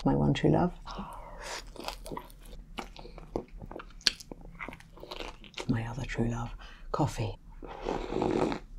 my one true love. My other true love, coffee.